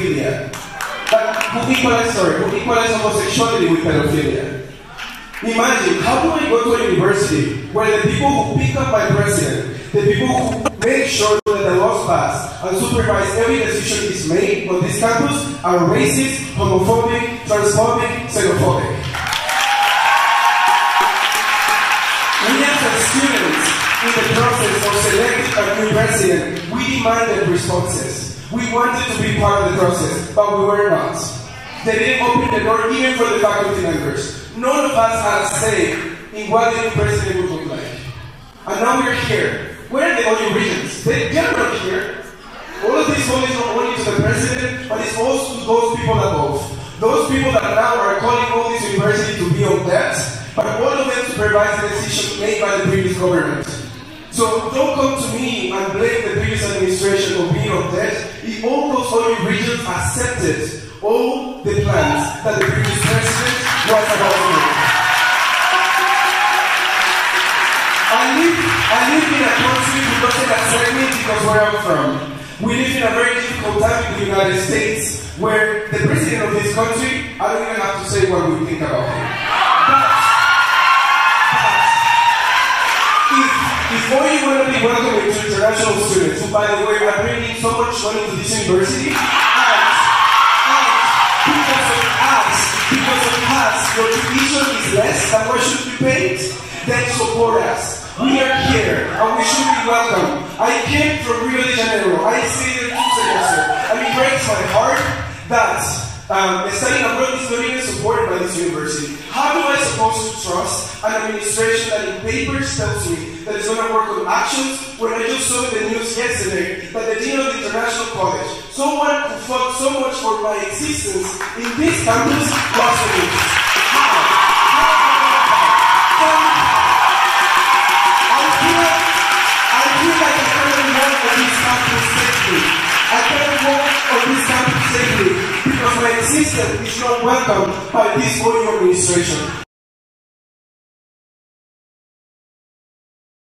pedophilia. But who equalize homosexuality with pedophilia? Imagine, how do I go to a university where the people who pick up my president, the people who make sure that the laws pass and supervise every decision is made on this campus are racist, homophobic, transphobic, xenophobic? We as students, in the process of selecting a new president, we demanded responses. We wanted to be part of the process, but we were not. They didn't open the door even for the faculty members. None of us had a say in what the new president would look like. And now we're here. Where are the other regions? They're not here. All of this vote is not only to the president, but it's also to those people above. Those people that now are calling all this university to be on debt, but all of them supervise the decision made by the previous government. So don't come to me and blame the previous administration for being on debt if all those other regions accepted all the plans that the previous president was about to make. I live in a country who doesn't accept me because where I'm from. We live in a very difficult time in the United States where the president of this country, I don't even have to say what we think about him. If all you want to be welcoming to international students, who by the way are bringing so much money to this university, because of us, your tuition is less than what should be paid, then support us. We are here, and we should be welcome. I came from Rio de Janeiro. I stayed there 2 semesters. And it breaks my heart that studying abroad is not even supported by this university. How am I supposed to trust an administration that in papers tells me that it's going to work on actions when I just saw in the news yesterday that the dean of the International College, someone who fought so much for my existence in this campus, was removed? I feel like I cannot walk on this campus safely. I cannot walk on this campus safely because my existence is not welcomed by this body administration.